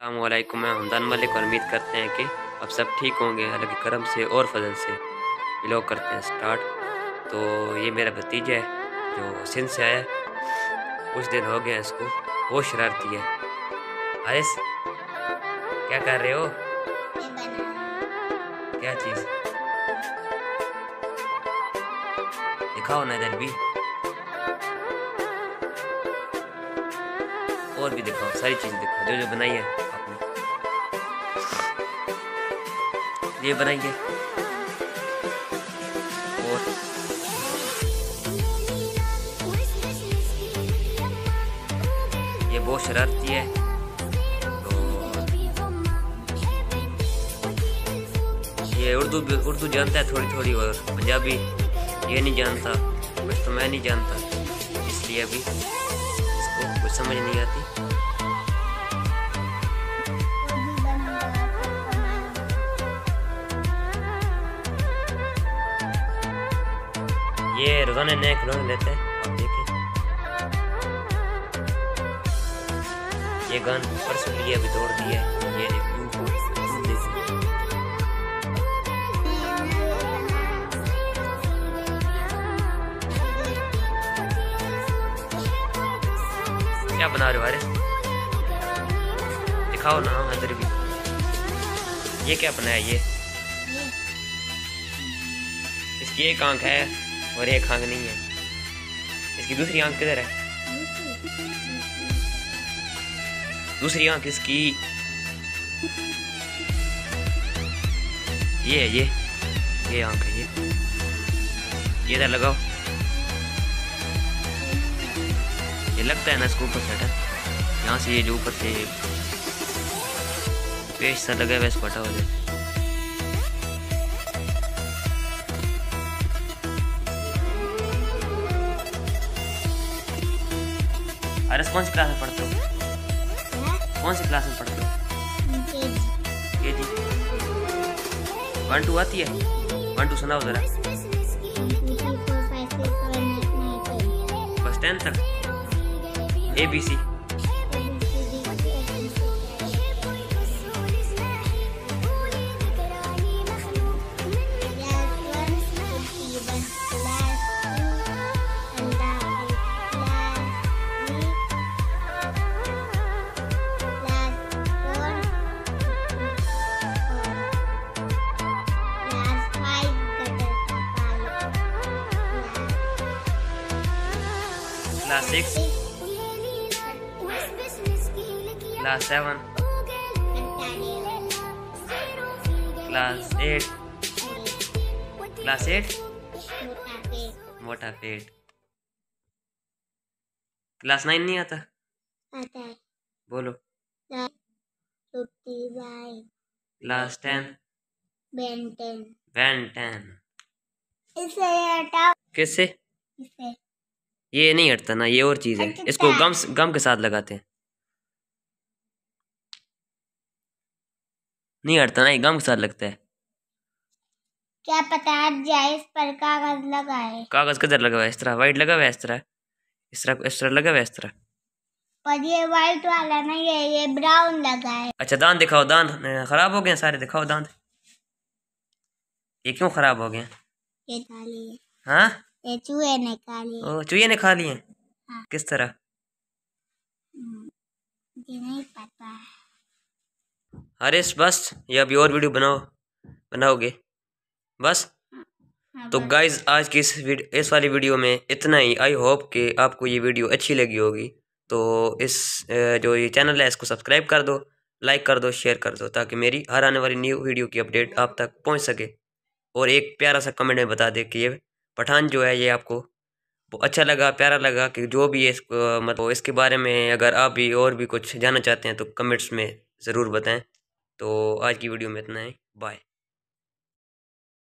अस्सलामुअलैकुम, मैं हमदान मलिक और उम्मीद करते हैं कि अब सब ठीक होंगे अल्लाह के करम से और फजल से। व्लॉग करते हैं स्टार्ट। तो ये मेरा भतीजा है जो सिंध से आया है, कुछ दिन हो गया इसको, बहुत शरारती है। आरिस, क्या कर रहे हो? क्या चीज़ दिखाओ ना, इधर भी और भी दिखाओ, सारी चीज़ दिखाओ जो जो बनाई है आपने। ये बनाइए और ये बहुत शरारती है। तो ये उर्दू जानता है थोड़ी थोड़ी, और पंजाबी ये नहीं जानता, बस तो मैं नहीं जानता, इसलिए अभी इसको कुछ समझ नहीं आती। ये रोजाना नए खिलौने लेते हैं, आप देखें। ये गन परसों लिए अभी तोड़ दिया है। ये देखो क्या बना रहे हो? अरे दिखाओ ना इधर भी। ये क्या बनाया? ये इसकी एक आंख है और एक आंख नहीं है। इसकी दूसरी आंख किधर है? दूसरी आंख इसकी ये है, ये आंख है। ये इधर लगाओ। ये लगता है ना इसको ऊपर से, यहाँ से ये जो ऊपर से पेश सा लगा है, फटा हो जाए। अरे कौन सी क्लास में पढ़ते हो? कौन सी क्लास में पढ़ते हो? केजी। 1 2 आती है? 1 2 सुनाओ जरा। बस 10 तक? ABC। Class 6, class 7, class 8, class 8 मोटा पेट। क्लास 9 नहीं आता? आता है। बोलो। Class 10, Ben 10। Ben 10। इसे हटाओ। किससे? इसे। ये नहीं हटता ना, ये और चीज है। इसको गम के साथ लगाते हैं, नहीं हटता ना, ये गम के साथ लगता है। क्या पता हट जाए, इस पर कागज लगा है। कागज किधर लगा हुआ है? इस तरह वाइट लगा हुआ है, इस तरह लगा हुआ है, इस तरह। पर ये वाइट वाला नहीं है, ये ब्राउन लगा है। अच्छा दांत दिखाओ। दांत खराब हो गए सारे, दिखाओ दांत। ये क्यों खराब हो गए? ये काली है। हाँ, ये चूहे ने खा लिए। ओ चूहे ने खा लिए? हाँ। किस तरह? ये नहीं पता। अरे बस, ये अभी और वीडियो बनाओगे बस? हाँ, तो गाइज आज की इस वाली वीडियो में इतना ही। आई होप कि आपको ये वीडियो अच्छी लगी होगी। तो इस जो ये चैनल है इसको सब्सक्राइब कर दो, लाइक कर दो, शेयर कर दो, ताकि मेरी हर आने वाली न्यू वीडियो की अपडेट आप तक पहुंच सके। और एक प्यारा सा कमेंट में बता दे कि ये पठान जो है ये आपको अच्छा लगा, प्यारा लगा, कि जो भी है इसको मतलब इसके बारे में अगर आप भी और भी कुछ जानना चाहते हैं तो कमेंट्स में ज़रूर बताएं। तो आज की वीडियो में इतना ही, बाय।